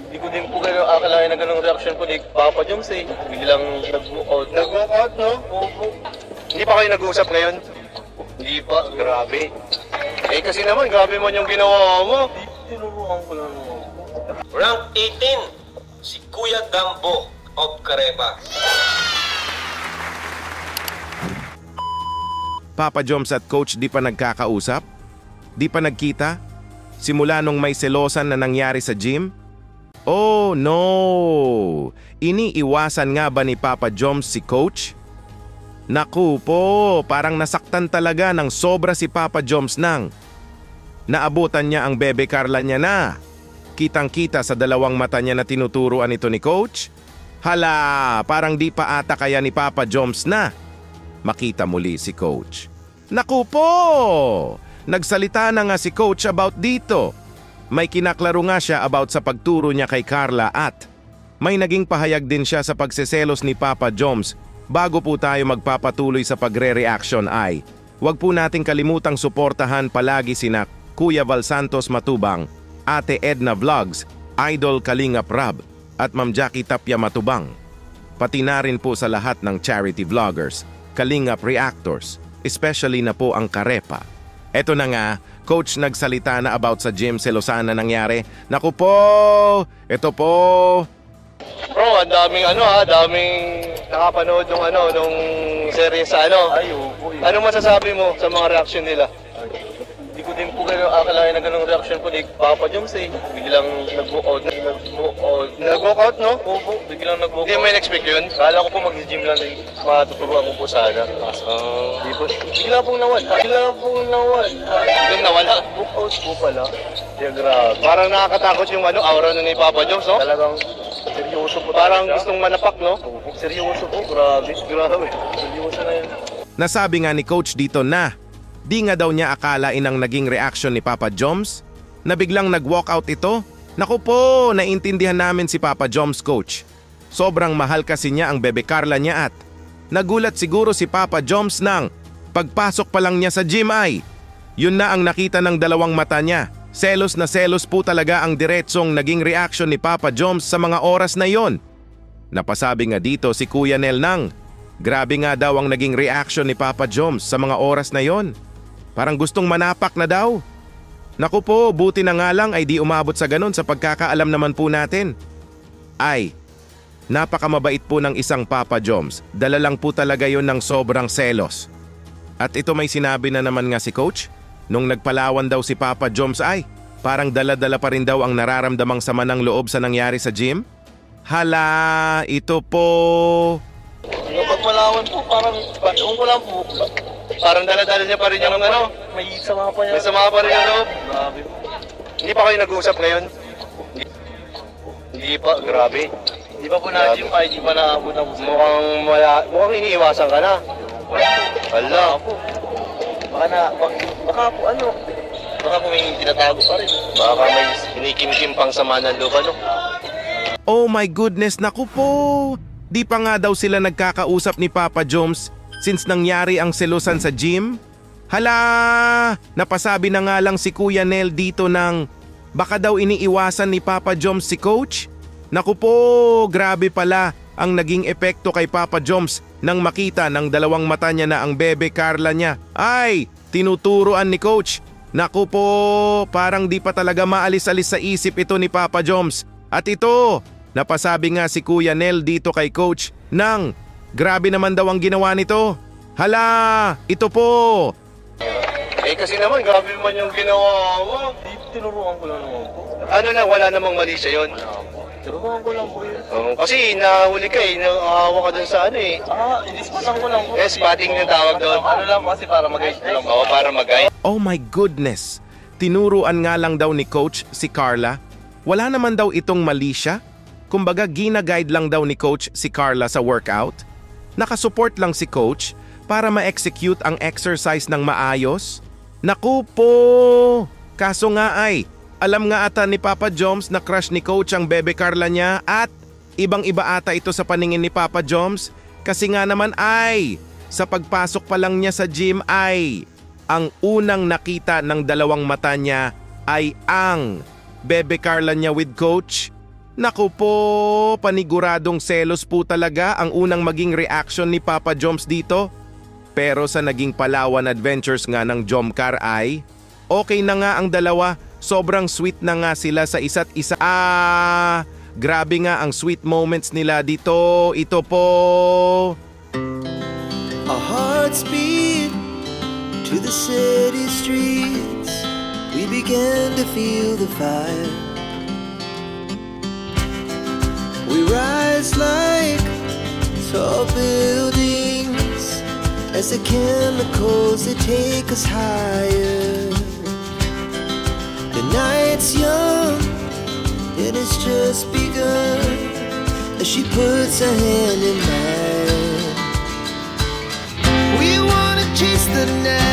Hindi ko din po kayo akalain na ganung reaction po ni Papa Joms eh. Biglang nag-walk out. Nag-walk out, no? Opo. Hindi pa kayo nag-uusap ngayon? Hindi pa. Grabe. Eh kasi naman, grabe man yung ginawa mo. Tinuruan ko lang naman. Rank 18, si Kuya Dambo of Carepa. Papa Joms at Coach di pa nagkakausap? Di pa nagkita? Simula nung may selosan na nangyari sa gym? Oh no! Iniiwasan nga ba ni Papa Joms si Coach? Naku po, parang nasaktan talaga ng sobra si Papa Joms nang naabutan niya ang bebe Carla niya na. Kitang-kita sa dalawang mata niya na tinuturuan ito ni Coach. Hala, parang di pa ata kaya ni Papa Joms na makita muli si Coach. Naku po! Nagsalita na nga si Coach about dito. May kinaklaro nga siya about sa pagturo niya kay Carla at may naging pahayag din siya sa pagseselos ni Papa Joms. Bago po tayo magpapatuloy sa pagre-reaction ay huwag po nating kalimutang suportahan palagi sina Kuya Val Santos Matubang, Ate Edna Vlogs, Idol Kalingap Rab at Ma'am Jackie Tapia Matubang. Pati na rin po sa lahat ng charity vloggers, Kalingap Reactors, especially na po ang Carepa. Eto na nga, Coach nagsalita na about sa gym selosan na nangyari. Naku po! Ito po! Bro, ang daming daming nakapanood nung serye sa Ay, opo eh. Ano masasabi mo sa mga reaction nila? Hindi ko din po kayo akalain na ganung reaction po ni Papa Joms eh. Biglang nag-walk out. Nag-walk out, no? Opo, biglang nag-walk Hindi out. mo in-expect yun? Kala ko po mag-gym lang eh. Matuturuan ko po sana. Hindi po. Bigla pong nawala. Doon nawala. Walk out po pala. Yeah, grabe. Parang nakakatakot yung aura nun ni Papa Joms, no? Talagang seryoso po. Parang talaga siya. gustong manapak, no? Seryoso po, grabe. Seryoso na yun. Nasabi nga ni Coach dito na di nga daw niya akalain ang naging reaction ni Papa Joms na biglang nag-walkout ito. Naku po, naintindihan namin si Papa Joms, Coach. Sobrang mahal kasi niya ang bebe Carla niya at nagulat siguro si Papa Joms nang pagpasok pa lang niya sa gym ay yun na ang nakita ng dalawang mata niya. Selos na selos po talaga ang diretsong naging reaction ni Papa Joms sa mga oras na yon. Napasabi nga dito si Kuya Nel nang grabe nga daw ang naging reaction ni Papa Joms sa mga oras na yon. Parang gustong manapak na daw. Naku po, buti na nga lang ay di umabot sa ganon sa pagkakaalam naman po natin. Ay, napakamabait po ng isang Papa Joms. Dala lang po talaga yon ng sobrang selos. At ito may sinabi na naman nga si Coach. Nung nagpalawan daw si Papa Joms ay parang dala-dala pa rin daw ang nararamdamang sama ng loob sa nangyari sa gym. Hala, ito po. Yung pagpalawan po, parang wala po. Parang dala-dala niya pa rin yung May sama pa niya. may sama pa rin yung loob. Grabe po. Hindi pa kayo nag-uusap ngayon? Hindi pa, grabe. Di ba po na-gym ay di pa naabot ang Mukhang iniiwasan ka na. Hala. Baka po may tinatago pa rin. Baka may kinikim-kim pang sama ng loob, ano? Oh my goodness, naku po! Di pa nga daw sila nagkakausap ni Papa Joms since nangyari ang selosan sa gym? Hala! Napasabi na nga lang si Kuya Nel dito ng baka daw iniiwasan ni Papa Joms si Coach? Naku po, grabe pala ang naging epekto kay Papa Joms nang makita ng dalawang mata niya na ang bebe Carla niya. Ay, tinuturuan ni Coach. Naku po, parang di pa talaga maalis-alis sa isip ito ni Papa Joms. At ito, napasabi nga si Kuya Nel dito kay Coach nang grabe naman daw ang ginawa nito. Hala, ito po. Eh kasi naman, grabe naman yung ginawa mo. Tinuruan ko lang naman po. Ano na, wala namang mali sa yun. Tinuruan ko lang po yun. Kasi nahuli ka nakahawa ka dun sa Inispatan ko lang po. spotting yung tawag doon. Ano lang po kasi para mag-guide ko lang po. Oo, para mag-guide. Oh my goodness. Tinuruan nga lang daw ni Coach si Carla. Wala naman daw itong mali siya. Kumbaga gina-guide lang daw ni Coach si Carla sa workout. Nakasupport lang si Coach para ma-execute ang exercise ng maayos. Naku po! Kaso nga ay, alam nga ata ni Papa Joms na crush ni Coach ang bebe Carla niya at ibang-iba ata ito sa paningin ni Papa Joms kasi nga naman ay, sa pagpasok pa lang niya sa gym ay, ang unang nakita ng dalawang mata niya ay ang bebe Carla niya with Coach. Naku po, paniguradong selos po talaga ang unang maging reaction ni Papa Joms dito. Pero sa naging Palawan Adventures nga ng Jomcar ay, okay na nga ang dalawa, sobrang sweet na nga sila sa isa't isa. Grabe nga ang sweet moments nila dito, ito po. Our hearts beat to the city streets. We began to feel the fire. We rise like tall buildings as the chemicals they take us higher. The night's young, it has just begun as she puts her hand in mine. We wanna chase the night.